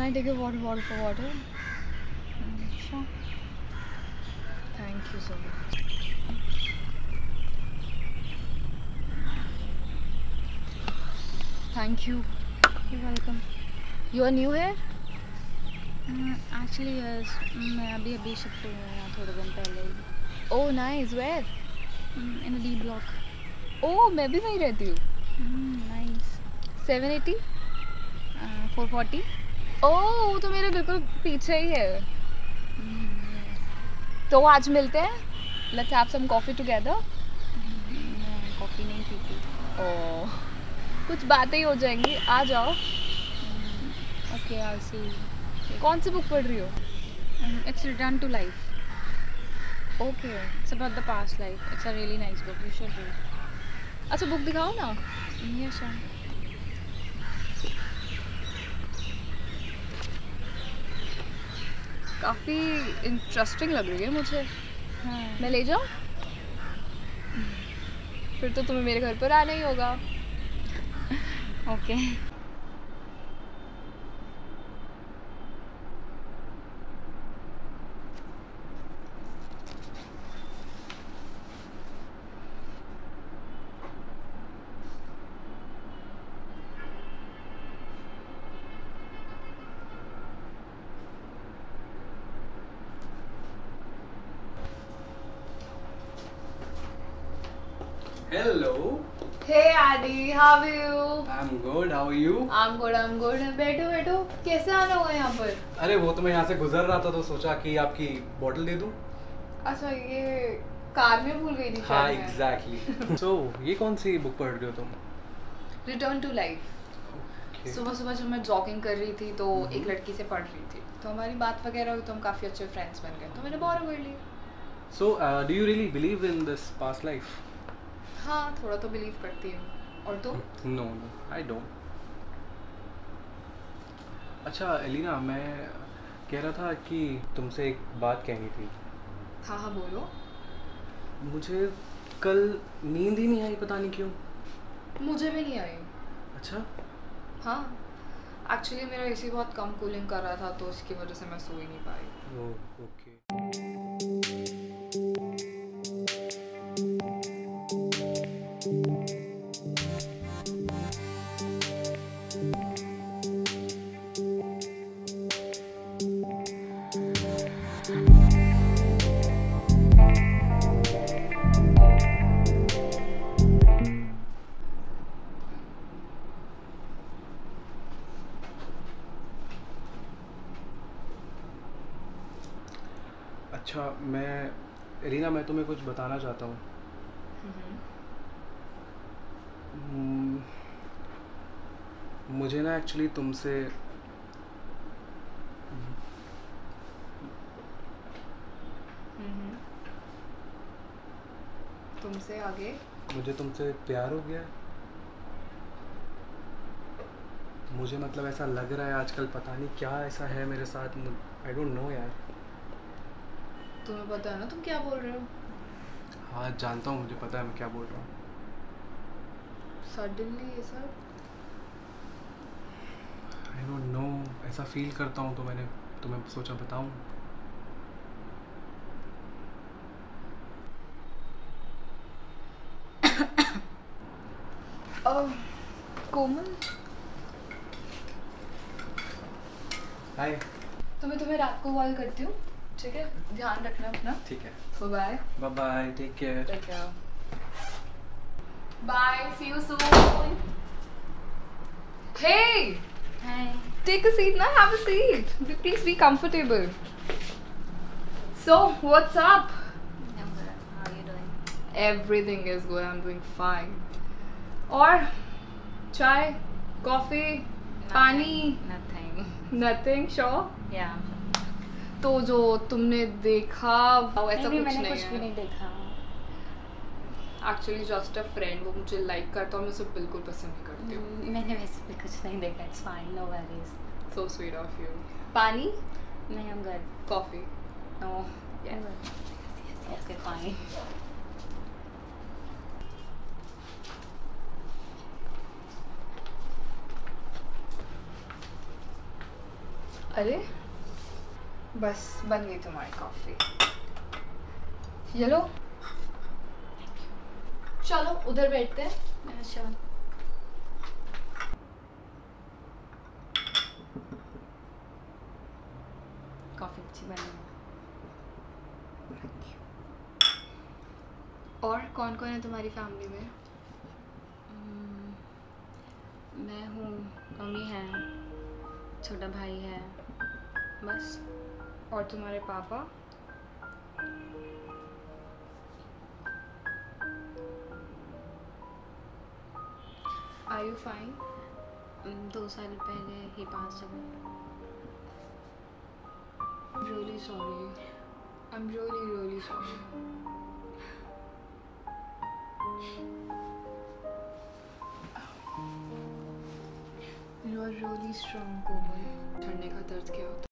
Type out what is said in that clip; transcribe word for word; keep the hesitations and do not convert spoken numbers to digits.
I take a water bottle for water? Mm, sure. Thank you so much. Thank you. You're welcome. You are new here? Actually yes, मैं अभी अभी shift हुआ हूँ थोड़े दिन पहले ही. Oh nice. Where? In D block. Oh मैं भी वहीं रहती हूँ. Nice. Seven eighty? Four forty. Oh वो तो मेरे बिल्कुल पीछे ही है. तो आज मिलते हैं. Let's have some coffee together. मैं कॉफ़ी नहीं पीती. ओह कुछ बातें ही हो जाएंगी. आ जाओ. Okay I see. कौन सी बुक पढ़ रही हो? It's return to life. Okay. It's about the past life. It's a really nice book. You should read. अच्छा बुक दिखाओ ना. Yes sir. काफ़ी इंटरेस्टिंग लग रही है मुझे. हाँ. मैं ले जाऊँ? फिर तो तुम्हें मेरे घर पर आना ही होगा. Okay. Hello. Hey Adi, how are you? I'm good. How are you? I'm good, I'm good. बैठो बैठो. कैसे आना हुआ यहाँ पर? अरे वो तो मैं यहाँ से गुजर रहा था तो सोचा कि आपकी बोतल दे दूँ. अच्छा ये कार में भूल गई थी. हाँ एग्जैक्टली. सो ये कौन सी बुक पढ़ रहे हो तुम? Return to life. सुबह सुबह जब मैं जॉगिंग कर रही थी तो एक लड़की से पढ़ रही थी तो हमारी बात वगैरह हुई तो हम काफ़ी अच्छे फ्रेंड्स बन गए तो मैंने बोरो कर ली. So do you really believe in this past life? हाँ थोड़ा तो बिलीव करती हूँ. और तुम? No no I don't. अच्छा एलिना, मैं कह रहा था कि तुमसे एक बात कहनी थी. हाँ हाँ बोलो. मुझे कल नींद ही नहीं आई, पता नहीं क्यों. मुझे भी नहीं आई. अच्छा. हाँ एक्चुअली मेरा एसी बहुत कम कूलिंग कर रहा था तो उसकी वजह से मैं सो ही नहीं पाई. Oh okay. अच्छा मैं एलिना मैं तुम्हें कुछ बताना चाहता हूँ. हम्म, मुझे ना एक्चुअली तुमसे तुमसे आगे मुझे तुमसे प्यार हो गया है. मुझे मतलब ऐसा लग रहा है आजकल, पता नहीं क्या ऐसा है मेरे साथ. आई डोंट नो यार. तुम्हें पता है ना तुम क्या बोल रहे हो? हाँ जानता हूँ, मुझे पता है मैं क्या बोल रहा हूँ. सडनली ये सब. आई डोंट नो, ऐसा फील करता हूँ तो मैंने तुम्हें सोचा बताऊँ. कोमल हाय. तो मैं तुम्हें रात को कॉल करती हूँ. ठीक है ध्यान रखना अपना. ठीक है. Bye. Bye bye. Take care. Take care. Bye. See you soon. Hey, Hi. take a seat now. Have a seat. Please be comfortable. So, what's up? I'm good. How are you doing? Everything is good. I'm doing fine. और chai, coffee, पानी, Nothing. nothing. Sure. Yeah. तो जो तुमने देखा वो ऐसा नहीं, कुछ मैंने नहीं कुछ भी है. नहीं देखा. Actually just a friend. वो मुझे लाइक करता और मैं उसे बिल्कुल पसंद नहीं करती हूँ. हम्म, मैंने वैसे भी कुछ नहीं देखा. It's fine. No worries. So sweet of you. पानी, नहीं, I'm good. Coffee. No. Yes. Yes, yes. Okay, fine. अरे बस बन गई तुम्हारी कॉफ़ी। ये लो। चलो उधर बैठते हैं। अच्छा। कॉफ़ी अच्छी बनी है। और कौन कौन है तुम्हारी फैमिली में? हम्म, मैं हूँ, मम्मी है, छोटा भाई है, बस। और तुम्हारे पापा? Are you fine? हम्म, दो साल पहले ही पास हो गए। I'm really sorry. I'm really really sorry. You are really strong, कोमल। झड़ने का दर्द क्या होता है?